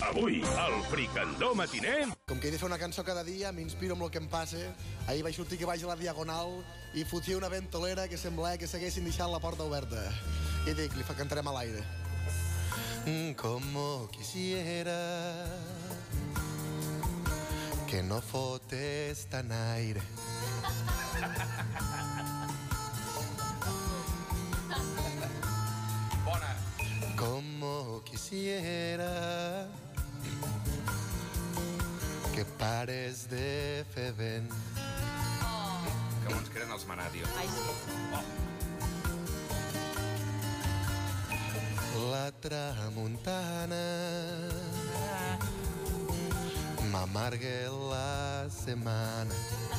Avui, al Fricandó Matiner... Com que he de fer una cançó cada dia, m'inspiro amb el que em passa. Ahir vaig sortir que vaig a la Diagonal i fotia una ventolera que semblava que s'haguessin deixat la porta oberta. I dic, li cantarem a l'aire. Como quisiera que no fotes tan aire. Bona. Como quisiera que pares de fer vent. Que bons que eren els Manà, tio. Ai, sí. La tramuntana m'amarga la setmana.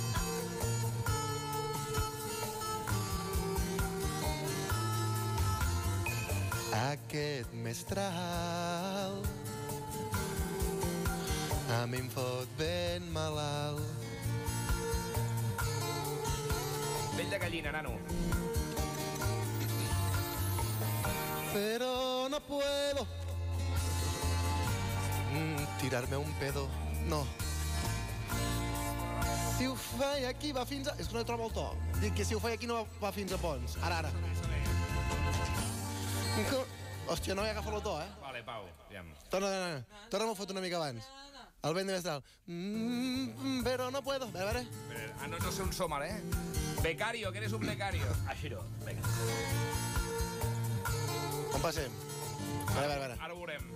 Aquest mestral a mi em fot ben malalt. Pell de gallina, nano. Pero no puedo tirarme un pedo. No. Si ho feia aquí va fins a... És que no hi trobo el to. Dic que si ho feia aquí no va fins a Pons. Ara. Hòstia, no hi agafo el to, eh? Vale, Pau. Torna'm a fotre una mica abans. El vent de mestral. Pero no puedo. A veure. Ah, no sé on som ara, eh? Becario, que eres un becario. Així no, vinga. On passem? A veure. Ara ho veurem.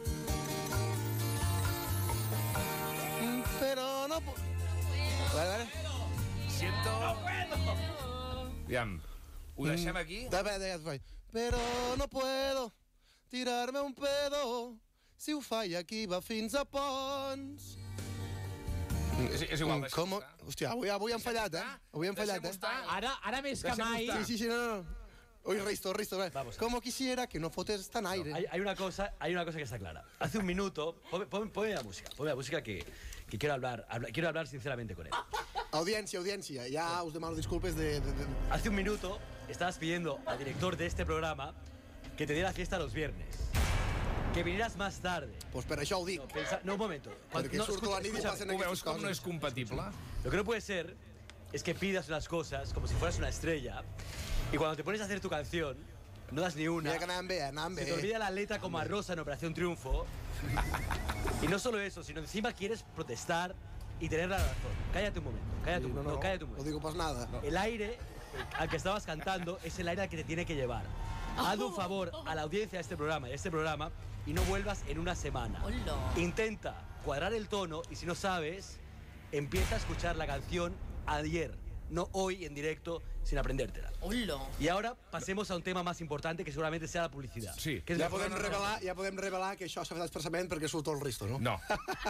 Pero no puedo. A veure. Siento... No puedo! Aviam, ho deixem aquí? Pero no puedo tirarme un pedo. Si ho faig aquí va fins a Pons. És igual, deixem-ho estar. Hòstia, avui hem fallat, eh? Avui hem fallat, eh? Ara més que mai... Sí, no. Uy, Risto, Vamos. Como quisiera que no fotes tan aire. No, hay una cosa que está clara. Hace un minuto... Ponme la música que quiero hablar sinceramente con él. Audiencia, ya os demando disculpes de... Hace un minuto estabas pidiendo al director de este programa que te diera fiesta los viernes. Que vinieras más tarde. Pues per això ho dic. No, un momento. Perquè surto a la nit i passen Ho veus aquestes com no coses. és compatible? Lo que no puede ser es que pidas unas cosas como si fueras una estrella y cuando te pones a hacer tu canción no das ni una. Mira que anàvem bé. Se te olvida la letra como a Rosa en Operación Triunfo. Y no solo eso, sino encima quieres protestar y tener la razón. Cállate un momento, cállate un momento. No digo pues nada. El aire al que estabas cantando es el aire al que te tiene que llevar. Haz un favor a la audiencia de este programa y no vuelvas en una semana. Hola. Intenta cuadrar el tono y si no sabes, empieza a escuchar la canción ayer, no hoy en directo, sin aprendértela. Hola. Y ahora pasemos a un tema más importante que seguramente sea la publicidad. Sí. Que és Ja la- podem revelar que això s'ha fet expressament perquè surto el Risto, no? No.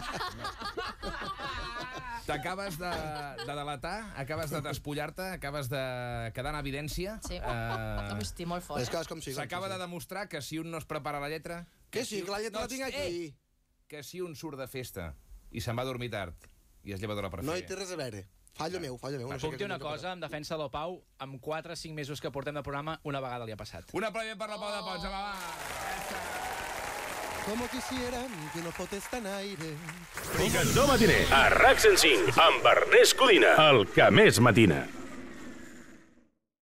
T'acabes de delatar, acabes de despullar-te, acabes de quedar en evidència. Sí. Hosti, molt fort, Les coses com siguen. S'acaba de demostrar que si un no es prepara la lletra... Que sí, que la lletra la tinc aquí. Que si un surt de festa i se'n va a dormir tard i es lleva d'hora per No hi fer... té res a veure. Fallo meu. No sé Puc què dir una toca. cosa, en defensa del Pau, amb 4 o 5 mesos que portem de programa, una vegada li ha passat. Un aplaudiment per la Pau de Pons, va. Como quisiera que no fotes tan aire. Fricandó Matiner, a RAC 105, amb Ernest Codina, el que més matina.